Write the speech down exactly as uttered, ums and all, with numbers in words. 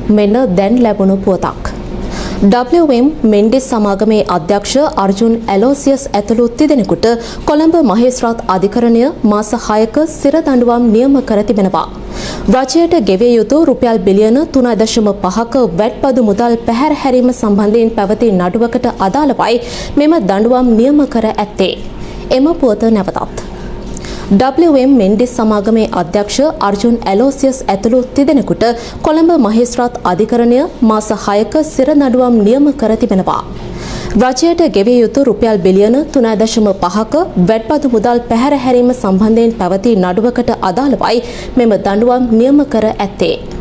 මෙන්න දැන් ලැබුණු පුවතක්. ඩබ්ලිව් එම් මෙන්ඩිස් සමාගමේ අධ්‍යක්ෂ අර්ජුන් ඇලෝසියස් ඇතුළු තිදෙනෙකුට කොළඹ මහේස්ත්‍රාත් අධිකරණය මාස හයක සිර දඬුවම් නියම කර තිබෙනවා. රජයට ගෙවිය යුතු රුපියල් බිලියන තුනයි දශම පහක වැට්පදු මුදල් පැහැර හැරීම සම්බන්ධයෙන් පැවති නඩුවකට අදාළවයි මෙම දඬුවම් නියම කර ඇත්තේ. එම පුවත නැවතත්. ඩබ්ලිව් එම් මෙන්ඩිස් සමාගමේ අධ්‍යක්ෂ අර්ජුන් ඇලෝසියස් ඇතුළු තිදෙනෙකුට කොළඹ මහේස්ත්‍රාත් අධිකරණය මාස හයක සිර දඬුවම් නියම කර තිබෙනවා. රජයට ගෙවිය යුතු රුපියල් බිලියන තුනයි දශම පහක වැට්පදු මුදල් පැහැර හැරීම සම්බන්ධයෙන් පැවති නඩුවකට අදාළවයි මෙම දඬුවම් නියම කර ඇත්තේ.